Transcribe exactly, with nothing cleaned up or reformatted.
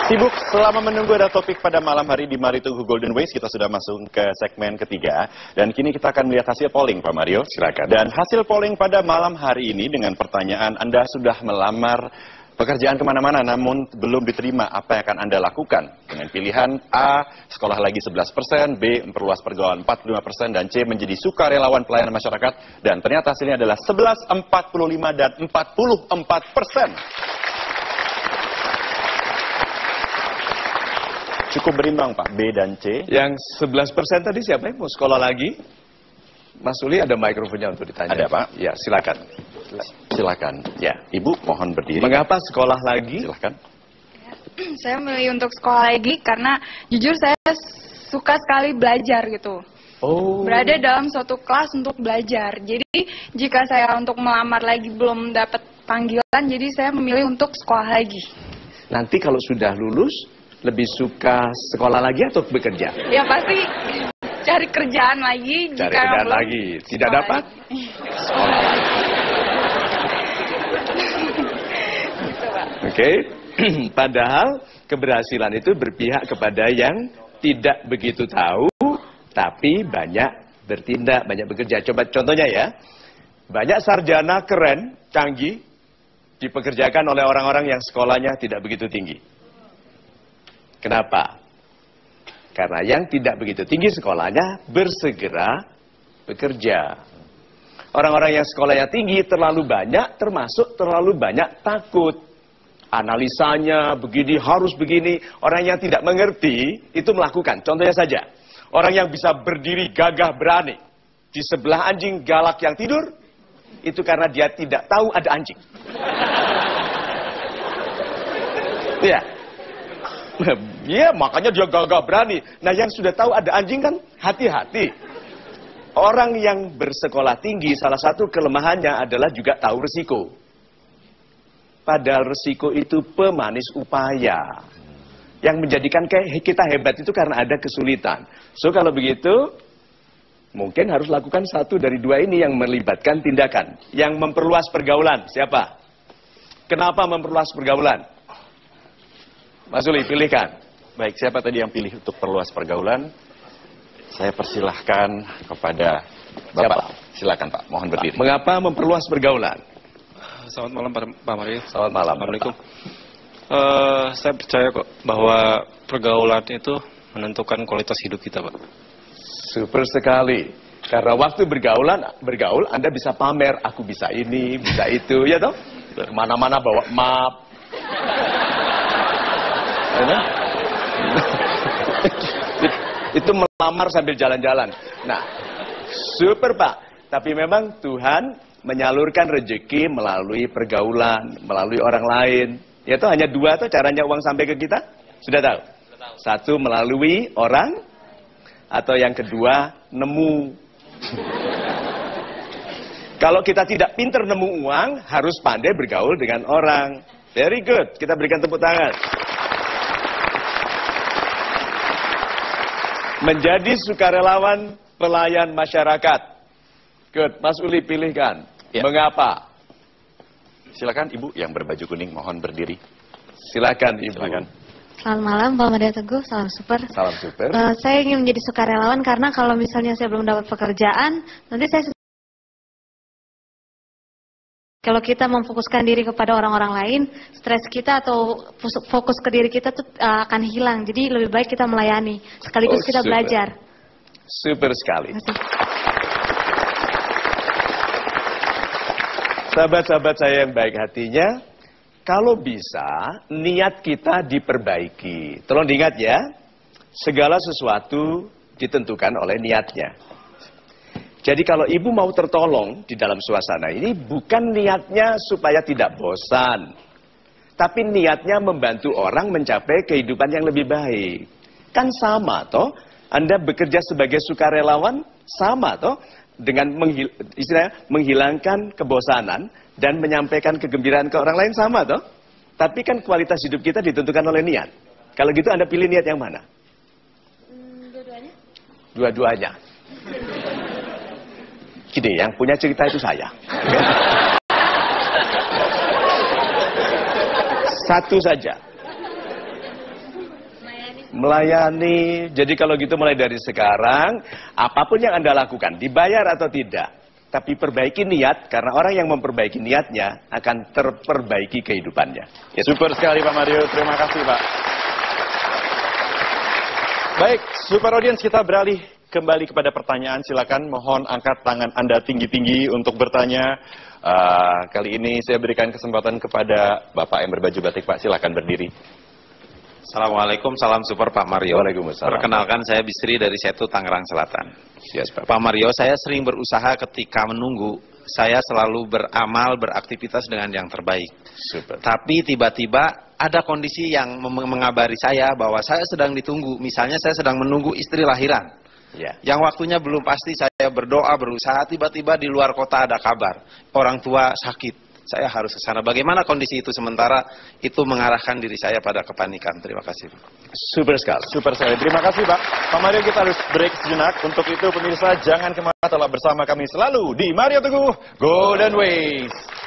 Sibuk selama menunggu ada topik pada malam hari di Mari Tunggu Golden Ways, kita sudah masuk ke segmen ketiga. Dan kini kita akan melihat hasil polling, Pak Mario. Silakan. Dan hasil polling pada malam hari ini dengan pertanyaan, Anda sudah melamar pekerjaan kemana-mana namun belum diterima, apa yang akan Anda lakukan? Dengan pilihan A, sekolah lagi sebelas persen, B, memperluas pergaulan empat puluh lima persen, dan C, menjadi sukarelawan pelayanan masyarakat. Dan ternyata hasilnya adalah sebelas, empat puluh lima, dan empat puluh empat persen. Cukup berimbang, Pak, B dan C. Yang sebelas persen tadi siapa yang mau sekolah lagi? Mas Uli ada mikrofonnya untuk ditanya. Ada, Pak. Ya, silakan. Silakan. Ya, Ibu mohon berdiri. Mengapa sekolah lagi? Silakan. Ya, saya memilih untuk sekolah lagi karena jujur saya suka sekali belajar gitu. Oh. Berada dalam suatu kelas untuk belajar. Jadi jika saya untuk melamar lagi belum dapat panggilan, jadi saya memilih untuk sekolah lagi. Nanti kalau sudah lulus, lebih suka sekolah lagi atau bekerja? Ya pasti cari kerjaan lagi. Cari jika kerjaan belum, lagi. Tidak dapat? Lagi. Sekolah lagi. Gitu, Pak. Oke. Okay. Padahal keberhasilan itu berpihak kepada yang tidak begitu tahu, tapi banyak bertindak, banyak bekerja. Coba contohnya ya. Banyak sarjana keren, canggih, dipekerjakan oleh orang-orang yang sekolahnya tidak begitu tinggi. Kenapa? Karena yang tidak begitu tinggi sekolahnya bersegera bekerja. Orang-orang yang sekolahnya tinggi terlalu banyak, termasuk terlalu banyak takut. Analisanya begini, harus begini. Orang yang tidak mengerti itu melakukan. Contohnya saja, orang yang bisa berdiri gagah berani di sebelah anjing galak yang tidur, itu karena dia tidak tahu ada anjing. Iya. Ya, makanya dia gagah berani. Nah, yang sudah tahu ada anjing kan hati-hati. Orang yang bersekolah tinggi, salah satu kelemahannya adalah juga tahu resiko. Padahal resiko itu pemanis upaya. Yang menjadikan kita hebat itu karena ada kesulitan. So, kalau begitu, mungkin harus lakukan satu dari dua ini yang melibatkan tindakan. Yang memperluas pergaulan, siapa? Kenapa memperluas pergaulan? Mas Uli, pilihkan. Baik, siapa tadi yang pilih untuk perluas pergaulan? Saya persilahkan kepada Bapak. Siapa? Silakan, Pak. Mohon berdiri. Mengapa memperluas pergaulan? Selamat malam, Pak Mario. Selamat malam. Assalamualaikum. Uh, saya percaya kok bahwa pergaulan itu menentukan kualitas hidup kita, Pak. Super sekali. Karena waktu bergaulan, bergaul, Anda bisa pamer. Aku bisa ini, bisa itu, ya toh? Kemana-mana bawa map. Itu melamar sambil jalan-jalan. Nah, super Pak. Tapi memang Tuhan menyalurkan rezeki melalui pergaulan, melalui orang lain. Ya itu hanya dua tuh caranya uang sampai ke kita. Sudah tahu? Satu melalui orang, atau yang kedua nemu. Kalau kita tidak pinter nemu uang, harus pandai bergaul dengan orang. Very good. Kita berikan tepuk tangan. Menjadi sukarelawan pelayan masyarakat. Good, Mas Uli pilihkan. Ya. Mengapa? Silakan Ibu yang berbaju kuning, mohon berdiri. Silakan Ibu. Silakan. Selamat malam, Pak Mario Teguh. Salam super. Salam super. Uh, saya ingin menjadi sukarelawan karena kalau misalnya saya belum dapat pekerjaan, nanti saya kalau kita memfokuskan diri kepada orang-orang lain, stres kita atau fokus ke diri kita tuh uh, akan hilang. Jadi lebih baik kita melayani, sekaligus oh, kita super. belajar. Super sekali. Sahabat-sahabat saya yang baik hatinya, kalau bisa niat kita diperbaiki. Tolong diingat ya, segala sesuatu ditentukan oleh niatnya. Jadi kalau ibu mau tertolong di dalam suasana ini, bukan niatnya supaya tidak bosan. Tapi niatnya membantu orang mencapai kehidupan yang lebih baik. Kan sama toh, Anda bekerja sebagai sukarelawan, sama toh, dengan menghil istilahnya, menghilangkan kebosanan dan menyampaikan kegembiraan ke orang lain, sama toh. Tapi kan kualitas hidup kita ditentukan oleh niat. Kalau gitu Anda pilih niat yang mana? Hmm, dua-duanya. Dua-duanya. Gini, yang punya cerita itu saya. Satu saja. melayani. Jadi kalau gitu mulai dari sekarang, apapun yang Anda lakukan, dibayar atau tidak, tapi perbaiki niat, karena orang yang memperbaiki niatnya akan terperbaiki kehidupannya. Itu. Super sekali Pak Mario, terima kasih Pak. Baik, super audience, kita beralih kembali kepada pertanyaan. Silakan mohon angkat tangan Anda tinggi-tinggi untuk bertanya. Uh, kali ini saya berikan kesempatan kepada Bapak yang berbaju batik Pak, silakan berdiri. Assalamualaikum, salam super Pak Mario. Waalaikumsalam. Perkenalkan, saya Bisri dari Setu, Tangerang Selatan. Yes, Pak. Pak Mario, saya sering berusaha ketika menunggu. Saya selalu beramal, beraktivitas dengan yang terbaik. Super. Tapi tiba-tiba ada kondisi yang mengabari saya bahwa saya sedang ditunggu. Misalnya saya sedang menunggu istri lahiran. Ya. Yang waktunya belum pasti, saya berdoa, berusaha, tiba-tiba di luar kota ada kabar. Orang tua sakit. Saya harus ke sana. Bagaimana kondisi itu sementara itu mengarahkan diri saya pada kepanikan. Terima kasih. Super sekali. Super sekali. Terima kasih Pak. Pak Mario, kita harus break sejenak. Untuk itu pemirsa jangan kemana, tetap bersama kami selalu di Mario Teguh Golden Ways.